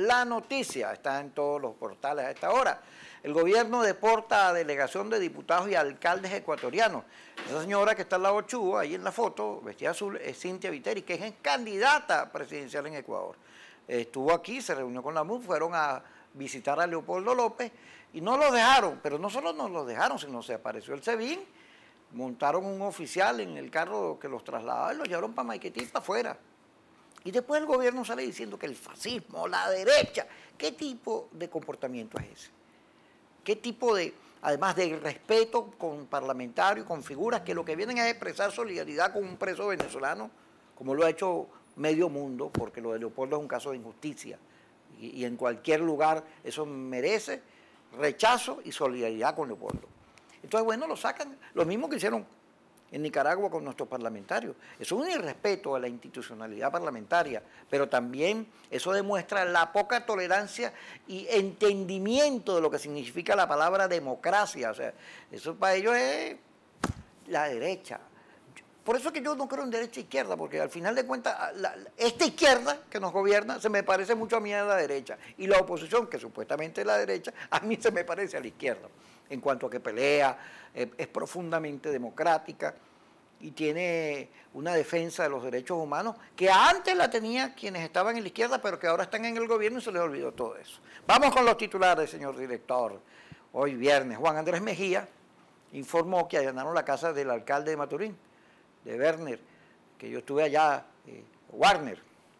La Noticia, está en todos los portales a esta hora. El gobierno deporta a delegación de diputados y alcaldes ecuatorianos. Esa señora que está al lado de Chugo, ahí en la foto, vestida azul, es Cintia Viteri, que es candidata presidencial en Ecuador. Estuvo aquí, se reunió con la MUD, fueron a visitar a Leopoldo López y no los dejaron, pero no solo no los dejaron, sino se apareció el SEBIN, montaron un oficial en el carro que los trasladaba y los llevaron para Maiquetí, para afuera. Y después el gobierno sale diciendo que el fascismo, la derecha, ¿qué tipo de comportamiento es ese? ¿Qué tipo de, además de respeto con parlamentarios, con figuras que lo que vienen es expresar solidaridad con un preso venezolano, como lo ha hecho medio mundo, porque lo de Leopoldo es un caso de injusticia, y en cualquier lugar eso merece rechazo y solidaridad con Leopoldo. Entonces, bueno, lo sacan, lo mismo que hicieron en Nicaragua con nuestros parlamentarios. Eso es un irrespeto a la institucionalidad parlamentaria, pero también eso demuestra la poca tolerancia y entendimiento de lo que significa la palabra democracia. O sea, eso para ellos es la derecha. Por eso es que yo no creo en derecha e izquierda, porque al final de cuentas, esta izquierda que nos gobierna se me parece mucho a mí a la derecha, y la oposición, que supuestamente es la derecha, a mí se me parece a la izquierda, en cuanto a que pelea, es profundamente democrática y tiene una defensa de los derechos humanos que antes la tenía quienes estaban en la izquierda, pero que ahora están en el gobierno y se les olvidó todo eso. Vamos con los titulares, señor director. Hoy viernes, Juan Andrés Mejía informó que allanaron la casa del alcalde de Maturín, de Werner, que yo estuve allá, Warner,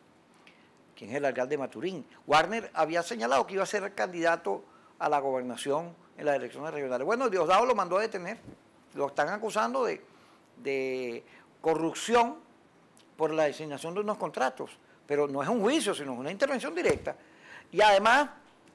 quien es el alcalde de Maturín. Warner había señalado que iba a ser candidato a la gobernación en las elecciones regionales. Bueno, Diosdado lo mandó a detener, lo están acusando de corrupción por la designación de unos contratos, pero no es un juicio, sino una intervención directa. Y además,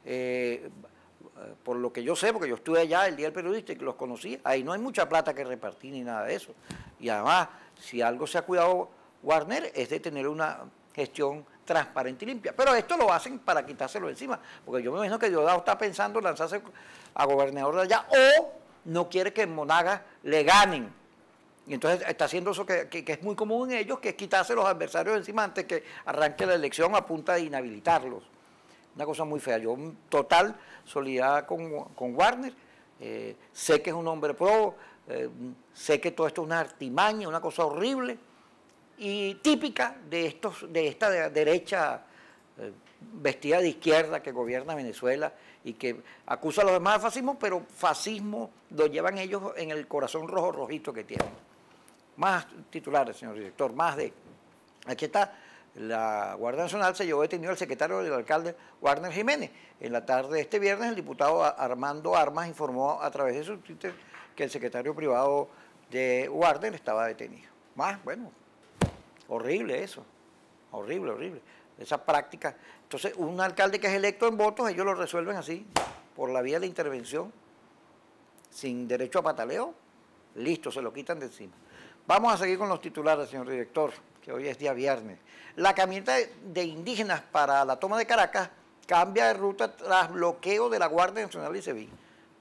por lo que yo sé, porque yo estuve allá el día del periodista y que los conocí, ahí no hay mucha plata que repartir ni nada de eso. Y además, si algo se ha cuidado Warner es de tener una gestión transparente y limpia. Pero esto lo hacen para quitárselo de encima, porque yo me imagino que Diosdado está pensando en lanzarse a gobernador de allá o no quiere que en Monagas le ganen. Y entonces está haciendo eso que es muy común en ellos, que es quitarse los adversarios de encima antes que arranque la elección a punta de inhabilitarlos. Una cosa muy fea. Yo total solidaridad con Warner, sé que es un hombre pro, sé que todo esto es una artimaña, una cosa horrible y típica de esta derecha vestida de izquierda que gobierna Venezuela y que acusa a los demás de fascismo, pero fascismo lo llevan ellos en el corazón rojo rojito que tienen. Más titulares, señor director, más de... Aquí está. La Guardia Nacional se llevó detenido al secretario del alcalde Warner Jiménez. En la tarde de este viernes, el diputado Armando Armas informó a través de su Twitter que el secretario privado de Warner estaba detenido. Más, bueno, horrible eso, horrible, horrible. Esa práctica. Entonces, un alcalde que es electo en votos, ellos lo resuelven así, por la vía de intervención, sin derecho a pataleo, listo, se lo quitan de encima. Vamos a seguir con los titulares, señor director, que hoy es día viernes. La camioneta de indígenas para la toma de Caracas cambia de ruta tras bloqueo de la Guardia Nacional y SEBIN.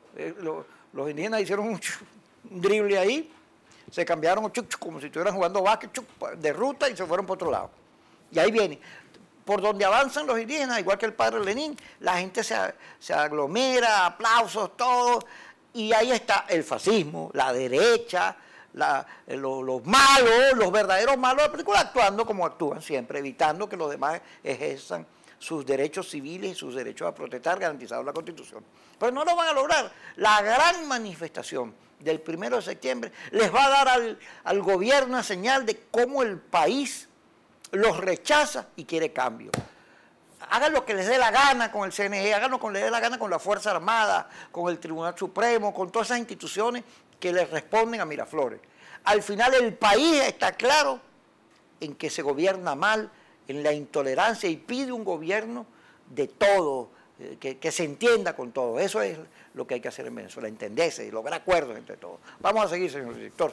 Los indígenas hicieron un drible ahí, se cambiaron como si estuvieran jugando básquet de ruta y se fueron por otro lado. Y ahí viene. Por donde avanzan los indígenas, igual que el padre Lenín, la gente se aglomera, aplausos, todo, y ahí está el fascismo, la derecha, los malos, los verdaderos malos de la película, actuando como actúan siempre, evitando que los demás ejerzan sus derechos civiles y sus derechos a protestar garantizados en la Constitución. Pero no lo van a lograr. La gran manifestación del 1 de septiembre les va a dar al gobierno una señal de cómo el país los rechaza y quiere cambio. Hagan lo que les dé la gana con el CNE, hagan lo que les dé la gana con la Fuerza Armada, con el Tribunal Supremo, con todas esas instituciones que les responden a Miraflores. Al final el país está claro en que se gobierna mal, en la intolerancia, y pide un gobierno de todo, que se entienda con todo. Eso es lo que hay que hacer en Venezuela, entenderse y lograr acuerdos entre todos. Vamos a seguir, señor director.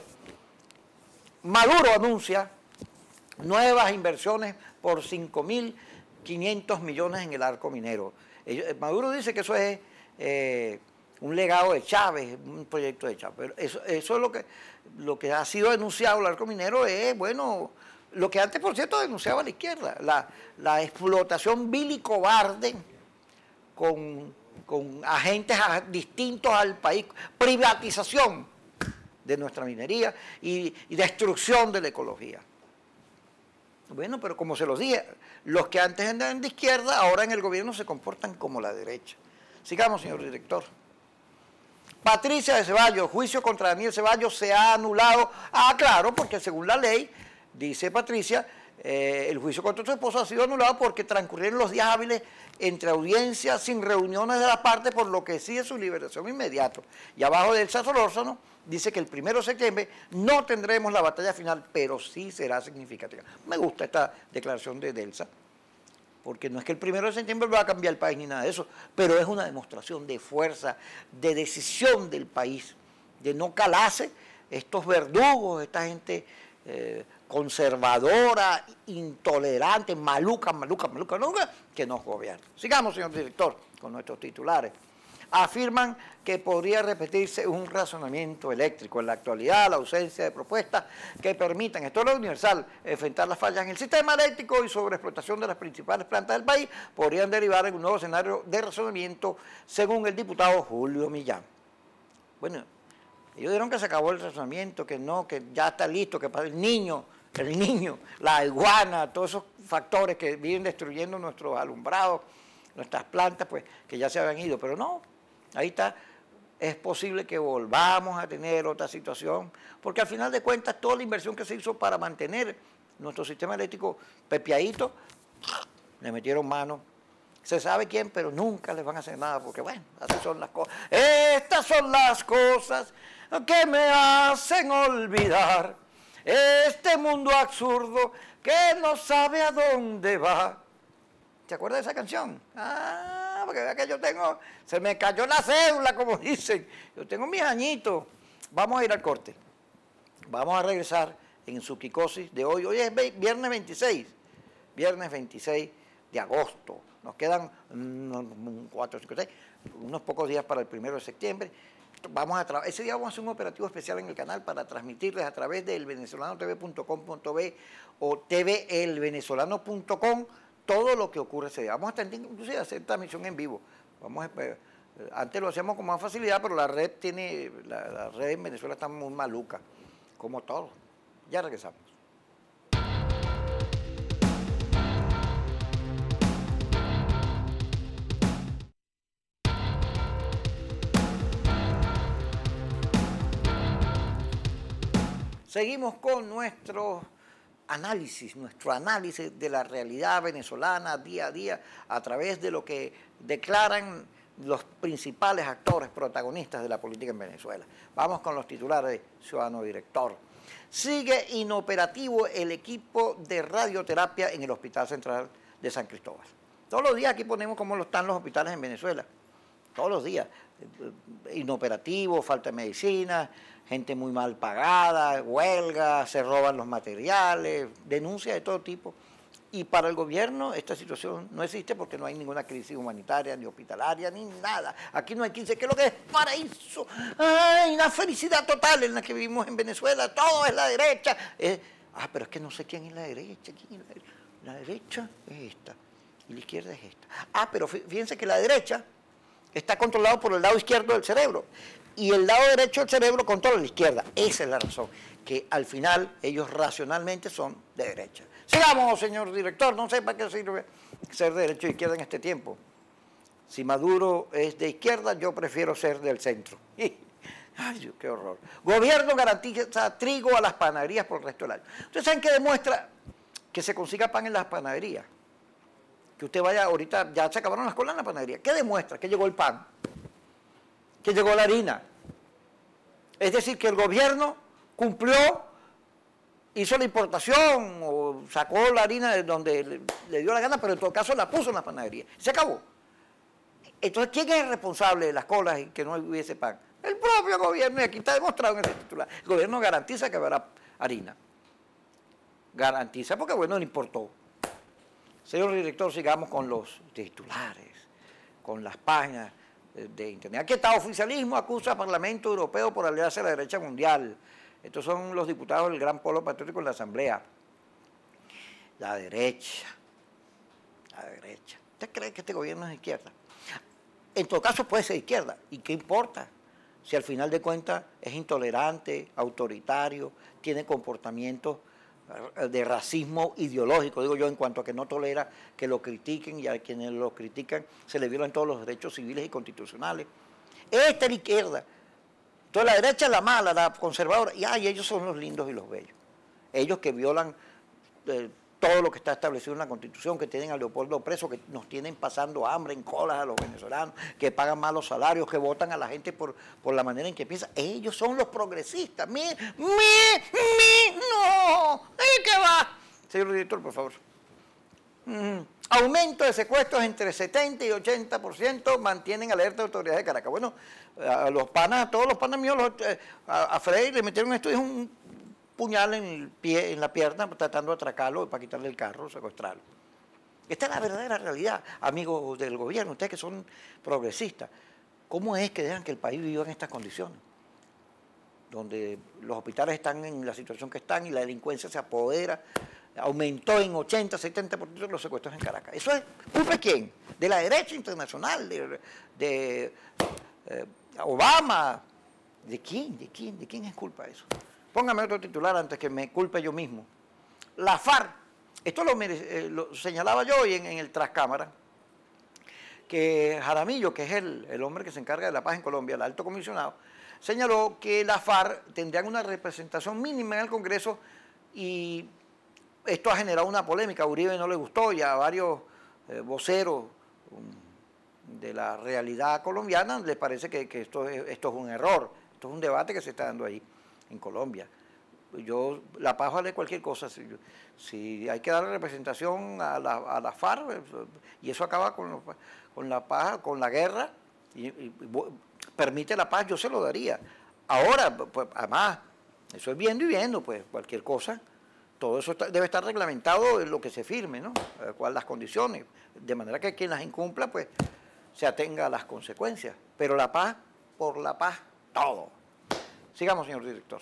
Maduro anuncia nuevas inversiones por 5.500 millones en el arco minero. Maduro dice que eso es un legado de Chávez, un proyecto de Chávez. Pero eso es lo que ha sido denunciado. El arco minero es, bueno, Lo que antes, por cierto, denunciaba la izquierda, la explotación vil y cobarde con agentes distintos al país, privatización de nuestra minería y destrucción de la ecología. Bueno, pero como se los dije, los que antes andaban de izquierda, ahora en el gobierno se comportan como la derecha. Sigamos, señor director. Patricia de Ceballos, juicio contra Daniel Ceballos se ha anulado. Ah, claro, porque según la ley, dice Patricia, el juicio contra su esposo ha sido anulado porque transcurrieron los días hábiles entre audiencias sin reuniones de las partes, por lo que exige su liberación inmediata. Y abajo del Solórzano dice que el 1 de septiembre no tendremos la batalla final, pero sí será significativa. Me gusta esta declaración de Delsa, porque no es que el 1 de septiembre va a cambiar el país ni nada de eso, pero es una demostración de fuerza, de decisión del país, de no calarse estos verdugos, esta gente conservadora, intolerante, maluca, que nos gobierna. Sigamos, señor director, con nuestros titulares. Afirman que podría repetirse un razonamiento eléctrico. En la actualidad, la ausencia de propuestas que permitan, esto es lo universal, enfrentar las fallas en el sistema eléctrico y sobreexplotación de las principales plantas del país, podrían derivar en un nuevo escenario de razonamiento, según el diputado Julio Millán. Bueno, ellos dijeron que se acabó el razonamiento, que no, que ya está listo, que para el niño, la iguana, todos esos factores que vienen destruyendo nuestros alumbrados, nuestras plantas, pues que ya se habían ido, pero no, ahí está. Es posible que volvamos a tener otra situación, porque al final de cuentas toda la inversión que se hizo para mantener nuestro sistema eléctrico pepiadito, le metieron mano. Se sabe quién, pero nunca les van a hacer nada, porque bueno, así son las cosas. Estas son las cosas que me hacen olvidar este mundo absurdo que no sabe a dónde va. ¿Se acuerda de esa canción? Ah, porque vea que yo tengo, se me cayó la cédula, como dicen. Yo tengo mis añitos. Vamos a ir al corte. Vamos a regresar en su Kikosis de hoy. Hoy es viernes 26 de agosto. Nos quedan 4, 5, 6, unos pocos días para el 1 de septiembre. Ese día vamos a hacer un operativo especial en el canal para transmitirles a través del venezolano.tv.com.be o tvelvenezolano.com todo lo que ocurre ese día. Vamos a tener inclusive hacer transmisión en vivo. Antes lo hacíamos con más facilidad, pero la red la red en Venezuela está muy maluca, como todo. Ya regresamos. Seguimos con nuestro análisis de la realidad venezolana día a día a través de lo que declaran los principales actores protagonistas de la política en Venezuela. Vamos con los titulares de Ciudadano Director. Sigue inoperativo el equipo de radioterapia en el Hospital Central de San Cristóbal. Todos los días aquí ponemos cómo están los hospitales en Venezuela. Todos los días. Inoperativo, falta de medicina, gente muy mal pagada, huelga, se roban los materiales, denuncias de todo tipo. Y para el gobierno esta situación no existe porque no hay ninguna crisis humanitaria, ni hospitalaria, ni nada. Aquí no hay 15, que es lo que es paraíso. ¡Ay, una felicidad total en la que vivimos en Venezuela! Todo es la derecha. Pero es que no sé quién es la derecha. ¿Quién es la derecha? La derecha es esta y la izquierda es esta. Pero fíjense que la derecha está controlado por el lado izquierdo del cerebro y el lado derecho del cerebro controla la izquierda. Esa es la razón, que al final ellos racionalmente son de derecha. Sigamos, señor director, no sé para qué sirve ser de derecha o izquierda en este tiempo. Si Maduro es de izquierda, yo prefiero ser del centro. Ay, Dios, qué horror. Gobierno garantiza trigo a las panaderías por el resto del año. ¿Ustedes saben qué demuestra que se consiga pan en las panaderías? Que usted vaya ahorita, ya se acabaron las colas en la panadería. ¿Qué demuestra? Que llegó el pan, que llegó la harina. Es decir, que el gobierno cumplió, hizo la importación o sacó la harina de donde le dio la gana, pero en todo caso la puso en la panadería. Se acabó. Entonces, ¿quién es el responsable de las colas y que no hubiese pan? El propio gobierno, y aquí está demostrado en ese titular. El gobierno garantiza que habrá harina. Garantiza porque, bueno, le importó. Señor director, sigamos con los titulares, con las páginas de internet. Aquí está, oficialismo acusa al Parlamento Europeo por aliarse a la derecha mundial. Estos son los diputados del Gran Polo Patriótico en la Asamblea. La derecha. La derecha. ¿Usted cree que este gobierno es de izquierda? En todo caso puede ser izquierda. ¿Y qué importa? Si al final de cuentas es intolerante, autoritario, tiene comportamientos de racismo ideológico, digo yo, en cuanto a que no tolera que lo critiquen y a quienes lo critican se le violan todos los derechos civiles y constitucionales. Esta es la izquierda. Entonces la derecha es la mala, la conservadora, y ellos son los lindos y los bellos. Ellos que violan todo lo que está establecido en la Constitución, que tienen a Leopoldo preso, que nos tienen pasando hambre en colas a los venezolanos, que pagan malos salarios, que votan a la gente por la manera en que piensa. Ellos son los progresistas. No. ¿Qué va? Señor director, por favor. Aumento de secuestros entre 70 y 80% mantienen alerta de autoridades de Caracas. Bueno, a los panas, a todos los panas míos, a Frey le metieron un puñal en el pie, en la pierna, tratando de atracarlo para quitarle el carro, secuestrarlo. Esta es la verdadera realidad, amigos del gobierno, ustedes que son progresistas. ¿Cómo es que dejan que el país viva en estas condiciones? Donde los hospitales están en la situación que están y la delincuencia se apodera, aumentó en 80, 70% los secuestros en Caracas. ¿Eso es culpa de quién? De la derecha internacional, de Obama. ¿De quién? ¿De quién es culpa de eso? Póngame otro titular antes que me culpe yo mismo. La FARC, esto lo señalaba yo hoy en el Trascámara, que Jaramillo, que es el hombre que se encarga de la paz en Colombia, el alto comisionado, señaló que la FARC tendrían una representación mínima en el Congreso y esto ha generado una polémica. A Uribe no le gustó y a varios voceros de la realidad colombiana les parece que esto es un error, esto es un debate que se está dando ahí en Colombia. La paz vale cualquier cosa. Si hay que darle representación a la FARC, y eso acaba con la paz, con la guerra, y permite la paz, yo se lo daría. Ahora, pues, además, eso es viendo y viendo, pues cualquier cosa, todo eso debe estar reglamentado en lo que se firme, ¿no? Las condiciones, de manera que quien las incumpla, pues, se atenga a las consecuencias. Pero la paz, por la paz, todo. Sigamos, señor director.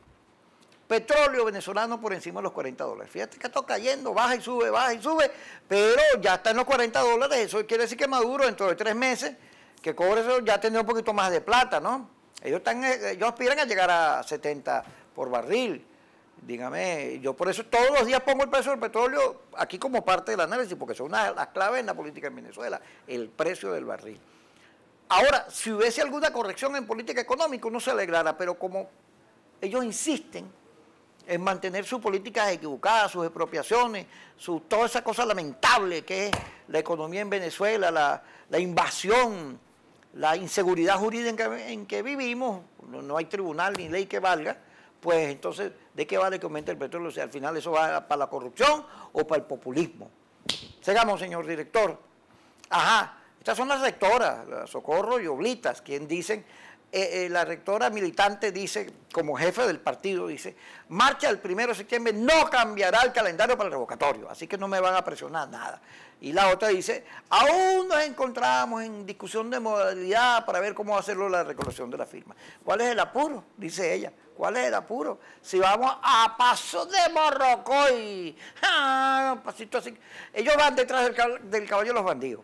Petróleo venezolano por encima de los $40. Fíjate que está cayendo, baja y sube, pero ya está en los $40. Eso quiere decir que Maduro, dentro de 3 meses, que cobre eso, ya tendrá un poquito más de plata, ¿no? Ellos aspiran a llegar a 70 por barril. Dígame, yo por eso todos los días pongo el precio del petróleo aquí como parte del análisis, porque son una de las claves en la política en Venezuela, el precio del barril. Ahora, si hubiese alguna corrección en política económica, uno se alegrara, pero como ellos insisten en mantener sus políticas equivocadas, sus expropiaciones, toda esa cosa lamentable que es la economía en Venezuela, la invasión, la inseguridad jurídica en que vivimos, no hay tribunal ni ley que valga, pues entonces, ¿de qué vale que aumente el petróleo? O sea, al final eso va para la corrupción o para el populismo. Sigamos, señor director. Ajá. Estas son las rectoras, Socorro y Oblitas, quien dicen, la rectora militante dice, como jefe del partido, dice, marcha el 1 de septiembre, no cambiará el calendario para el revocatorio, así que no me van a presionar nada. Y la otra dice, aún nos encontramos en discusión de modalidad para ver cómo hacerlo la recolección de la firma. ¿Cuál es el apuro? Dice ella. ¿Cuál es el apuro? Si vamos a paso de Morrocoy, pasito así. Ellos van detrás del caballo de los bandidos.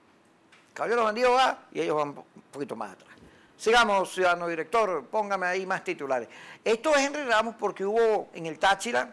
El caballo de los bandidos va y ellos van un poquito más atrás. Sigamos, ciudadano director, póngame ahí más titulares. Esto es Henry Ramos porque hubo en el Táchira,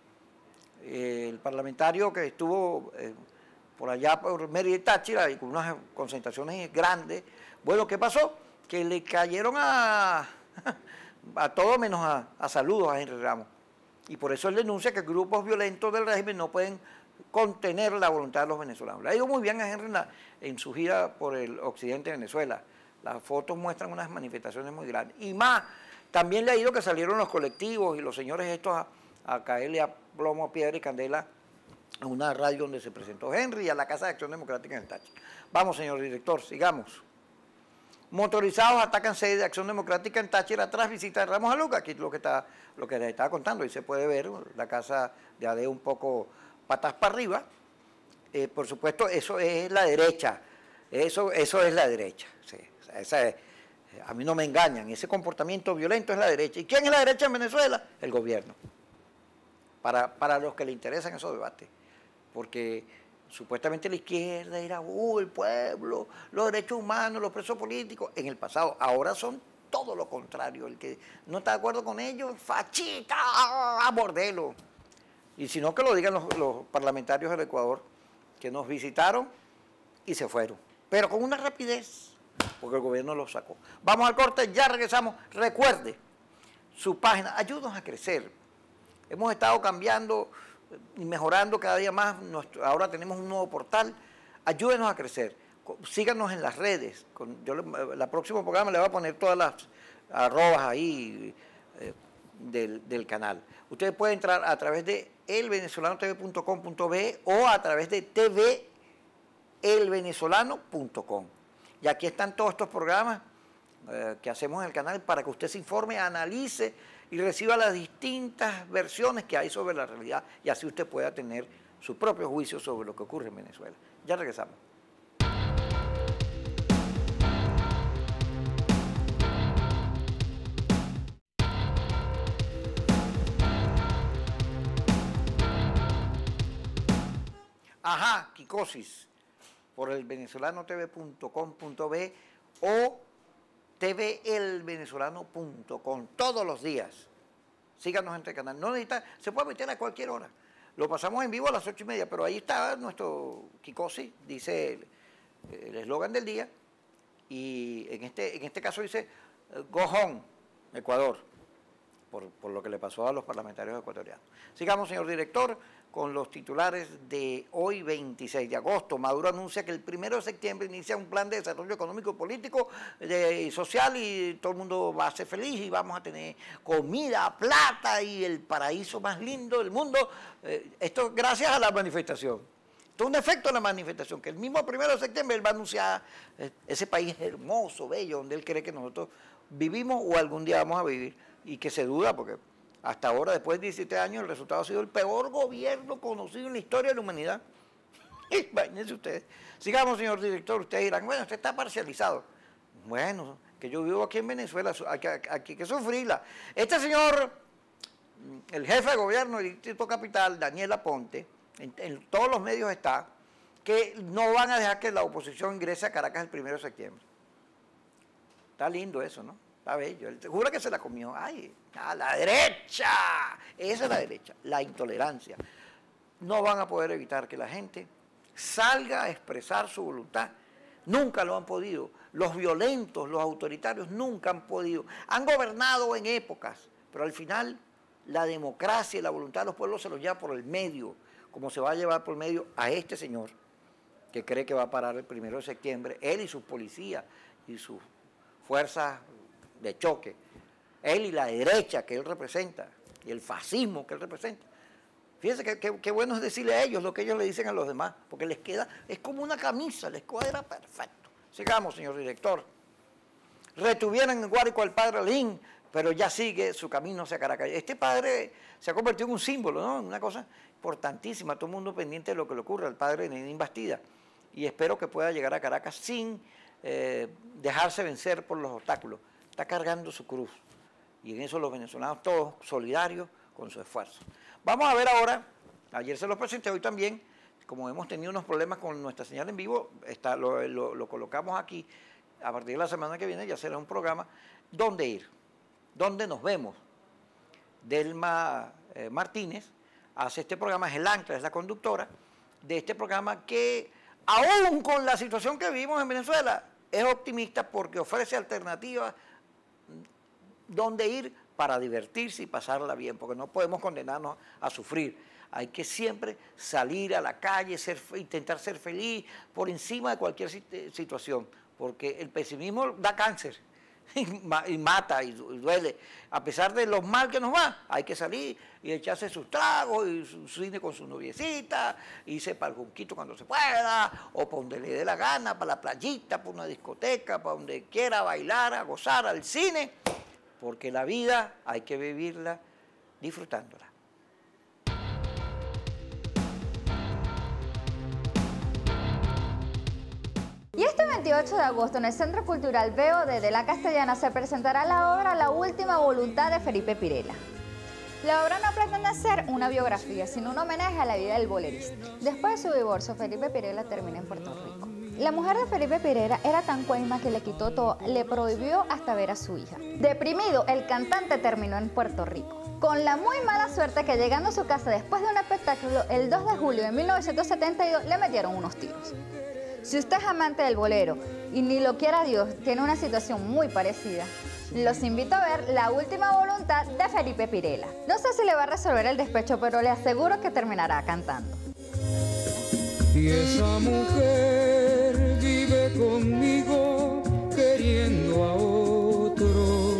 el parlamentario que estuvo por allá por Mérida y Táchira, y con unas concentraciones grandes. Bueno, ¿qué pasó? Que le cayeron a todo menos a saludos a Henry Ramos. Y por eso él denuncia que grupos violentos del régimen no pueden contener la voluntad de los venezolanos. Le ha ido muy bien a Henry en su gira por el occidente de Venezuela. Las fotos muestran unas manifestaciones muy grandes. Y más, también le ha ido que salieron los colectivos y los señores estos a caerle a plomo, piedra y candela a una radio donde se presentó Henry y a la Casa de Acción Democrática en el Táchira. Vamos, señor director, sigamos. Motorizados atacan sede de Acción Democrática en Táchira tras visita de Ramos a Luca. Aquí lo que les estaba contando, y se puede ver la casa de Adeo un poco patas para arriba. Por supuesto, eso es la derecha. Eso es la derecha. Sí, a mí no me engañan. Ese comportamiento violento es la derecha. ¿Y quién es la derecha en Venezuela? El gobierno. para los que le interesan esos debates, porque supuestamente la izquierda era el pueblo, los derechos humanos, los presos políticos, en el pasado. Ahora son todo lo contrario. El que no está de acuerdo con ellos, fachita, a bordelo. Y si no, que lo digan los parlamentarios del Ecuador, que nos visitaron y se fueron. Pero con una rapidez, porque el gobierno los sacó. Vamos al corte, ya regresamos. Recuerde, su página, ayúdanos a crecer. Hemos estado cambiando y mejorando cada día más. Ahora tenemos un nuevo portal. Ayúdenos a crecer. Síganos en las redes. La próxima programa le voy a poner todas las arrobas ahí del canal. Ustedes pueden entrar a través de elvenezolanotv.com.be o a través de elvenezolano.com. Y aquí están todos estos programas que hacemos en el canal para que usted se informe, analice y reciba las distintas versiones que hay sobre la realidad, y así usted pueda tener su propio juicio sobre lo que ocurre en Venezuela. Ya regresamos. Ajá, Kikosis, por el venezolanotv.com.be o tvelvenezolano.com, todos los días. Síganos en este canal. No necesita, se puede meter a cualquier hora. Lo pasamos en vivo a las 8:30, pero ahí está nuestro Kikosis, dice el eslogan del día, y en este caso dice Go Home, Ecuador, por lo que le pasó a los parlamentarios ecuatorianos. Sigamos, señor director, con los titulares de hoy, 26 de agosto. Maduro anuncia que el 1 de septiembre inicia un plan de desarrollo económico, político y social, y todo el mundo va a ser feliz y vamos a tener comida, plata y el paraíso más lindo del mundo. Esto gracias a la manifestación. Esto es un efecto de la manifestación, que el mismo 1 de septiembre él va a anunciar ese país hermoso, bello, donde él cree que nosotros vivimos o algún día vamos a vivir, y que se duda porque hasta ahora, después de 17 años, el resultado ha sido el peor gobierno conocido en la historia de la humanidad. Imagínense ustedes. Sigamos, señor director. Ustedes dirán, bueno, usted está parcializado. Bueno, que yo vivo aquí en Venezuela, hay que sufrirla. Este señor, el jefe de gobierno del Distrito Capital, Daniel Aponte, en todos los medios está, que no van a dejar que la oposición ingrese a Caracas el 1 de septiembre. Está lindo eso, ¿no? Está bello. Él jura que se la comió. ¡Ay! ¡A la derecha! Esa es la derecha, la intolerancia. No van a poder evitar que la gente salga a expresar su voluntad. Nunca lo han podido. Los violentos, los autoritarios, nunca han podido. Han gobernado en épocas, pero al final la democracia y la voluntad de los pueblos se los lleva por el medio, como se va a llevar por el medio a este señor, que cree que va a parar el 1 de septiembre, él y sus policías y sus fuerzas de choque, él y la derecha que él representa, y el fascismo que él representa. Fíjense qué bueno es decirle a ellos lo que ellos le dicen a los demás, porque les queda, es como una camisa, les cuadra perfecto. Sigamos, señor director. Retuvieron en Guárico al padre Alín, pero ya sigue su camino hacia Caracas. Este padre se ha convertido en un símbolo, ¿no? Una cosa importantísima, todo el mundo pendiente de lo que le ocurre al padre Nenín Bastida, y espero que pueda llegar a Caracas sin dejarse vencer por los obstáculos. Está cargando su cruz, y en eso los venezolanos todos solidarios con su esfuerzo. Vamos a ver ahora, ayer se los presenté, hoy también, como hemos tenido unos problemas con nuestra señal en vivo, lo colocamos aquí. A partir de la semana que viene ya será un programa. ¿Dónde ir? ¿Dónde nos vemos? Delma Martínez hace este programa, es el ancla, es la conductora de este programa, que aún con la situación que vivimos en Venezuela, es optimista porque ofrece alternativas donde ir para divertirse y pasarla bien, porque no podemos condenarnos a sufrir. Hay que siempre salir a la calle, intentar ser feliz por encima de cualquier situación, porque el pesimismo da cáncer y mata y duele. A pesar de lo mal que nos va, hay que salir y echarse sus tragos y su cine con su noviecita, irse para el Junquito cuando se pueda, o para donde le dé la gana, para la playita, para una discoteca, para donde quiera bailar, a gozar, al cine, porque la vida hay que vivirla disfrutándola. Y este 28 de agosto en el Centro Cultural BOD de La Castellana se presentará la obra La Última Voluntad de Felipe Pirela. La obra no pretende ser una biografía, sino un homenaje a la vida del bolerista. Después de su divorcio, Felipe Pirela termina en Puerto Rico. La mujer de Felipe Pirela era tan cuaima que le quitó todo, le prohibió hasta ver a su hija. Deprimido, el cantante terminó en Puerto Rico, con la muy mala suerte que llegando a su casa después de un espectáculo, el 2 de julio de 1972, le metieron unos tiros. Si usted es amante del bolero y ni lo quiera Dios, tiene una situación muy parecida, los invito a ver La última voluntad de Felipe Pirela. No sé si le va a resolver el despecho, pero le aseguro que terminará cantando. Y esa mujer vive conmigo queriendo a otro.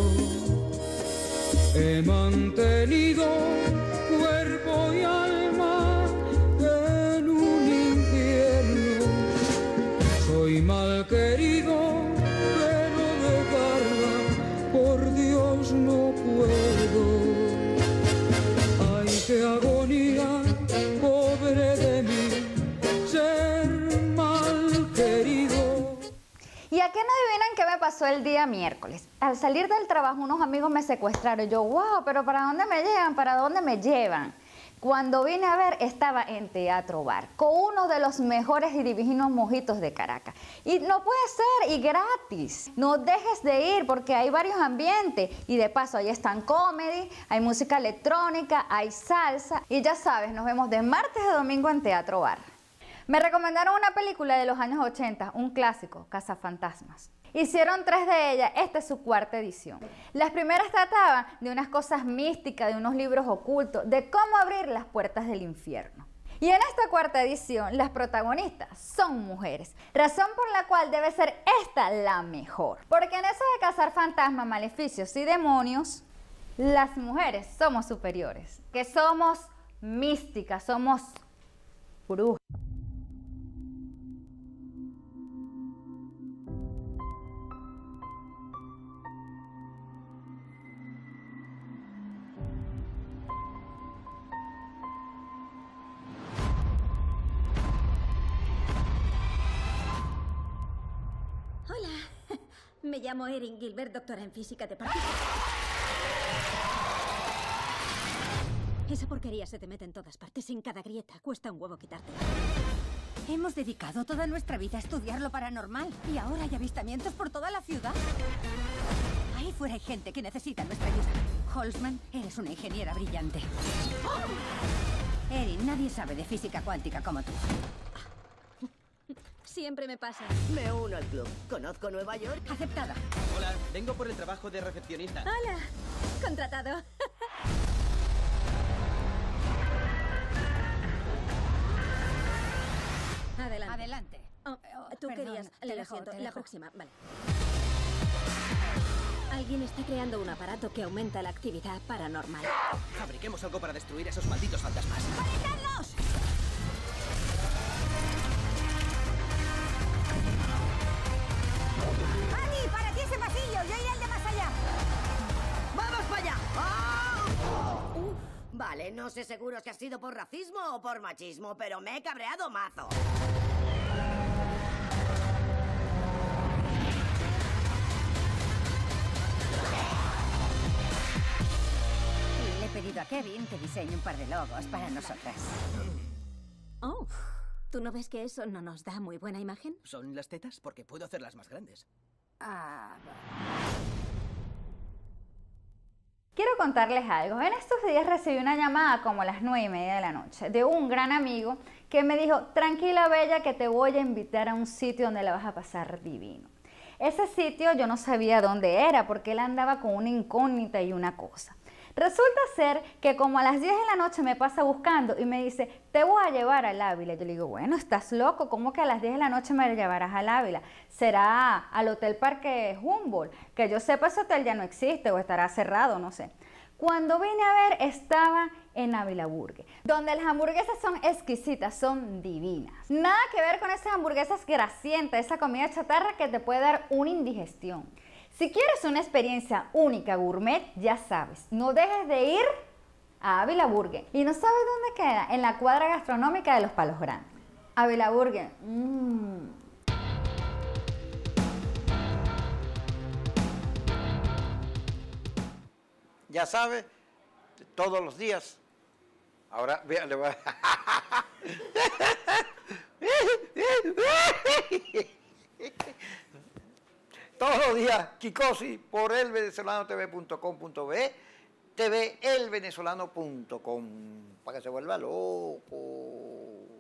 He mantenido cuerpo y alma en un infierno. Soy mal querido, pero dejarla por Dios no puedo. Ay, qué agonía, pobre de mí, ser mal querido. ¿Y a qué no adivinan qué me pasó el día miércoles? Al salir del trabajo unos amigos me secuestraron. Yo, wow, pero ¿para dónde me llevan? ¿Para dónde me llevan? Cuando vine a ver, estaba en Teatro Bar, con uno de los mejores y divinos mojitos de Caracas. Y no puede ser, y gratis. No dejes de ir porque hay varios ambientes. Y de paso, ahí están comedy, hay música electrónica, hay salsa. Y ya sabes, nos vemos de martes a domingo en Teatro Bar. Me recomendaron una película de los años 80, un clásico, Cazafantasmas. Hicieron 3 de ellas, esta es su 4ª edición. Las primeras trataban de unas cosas místicas, de unos libros ocultos, de cómo abrir las puertas del infierno. Y en esta 4ª edición, las protagonistas son mujeres, razón por la cual debe ser esta la mejor. Porque en eso de cazar fantasmas, maleficios y demonios, las mujeres somos superiores, que somos místicas, somos brujas. Hola, me llamo Erin Gilbert, doctora en física de partículas. Esa porquería se te mete en todas partes, en cada grieta. Cuesta un huevo quitártela. Hemos dedicado toda nuestra vida a estudiar lo paranormal y ahora hay avistamientos por toda la ciudad. Ahí fuera hay gente que necesita nuestra ayuda. Holzman, eres una ingeniera brillante. Erin, nadie sabe de física cuántica como tú. Siempre me pasa. Me uno al club. Conozco Nueva York. Aceptada. Hola, vengo por el trabajo de recepcionista. Hola, contratado. Adelante. Adelante. Tú Perdón, querías... te Lo dejo, siento, te la dejo. próxima, vale. Alguien está creando un aparato que aumenta la actividad paranormal. Fabriquemos algo para destruir a esos malditos fantasmas. ¡Deténlos! ¡Annie, para ti ese pasillo! ¡Yo iré al de más allá! ¡Vamos para allá! Vale, no sé seguro si ha sido por racismo o por machismo, pero me he cabreado mazo. Y le he pedido a Kevin que diseñe un par de logos para nosotras. Oh, ¿tú no ves que eso no nos da muy buena imagen? ¿Son las tetas? Porque puedo hacerlas más grandes. Quiero contarles algo. En estos días recibí una llamada como a las 9:30 de la noche de un gran amigo que me dijo: tranquila Bella, que te voy a invitar a un sitio donde la vas a pasar divino. Ese sitio yo no sabía dónde era porque él andaba con una incógnita y una cosa. Resulta ser que como a las 10 de la noche me pasa buscando y me dice: te voy a llevar al Ávila. Yo le digo: bueno, estás loco, ¿cómo que a las 10 de la noche me llevarás al Ávila? Será al Hotel Parque Humboldt, que yo sepa ese hotel ya no existe o estará cerrado, no sé. Cuando vine a ver, estaba en Ávila Burger, donde las hamburguesas son exquisitas, son divinas. Nada que ver con esas hamburguesas grasientas, esa comida chatarra que te puede dar una indigestión. Si quieres una experiencia única gourmet, ya sabes, no dejes de ir a Ávila Burger. ¿Y no sabes dónde queda? En la cuadra gastronómica de Los Palos Grandes. Ávila Burger. Ya sabes, todos los días. Ahora, vea, le voy a... Todos los días, Kikosi, por elvenezolanotv.com.be, tvelvenezolano.com, para que se vuelva loco.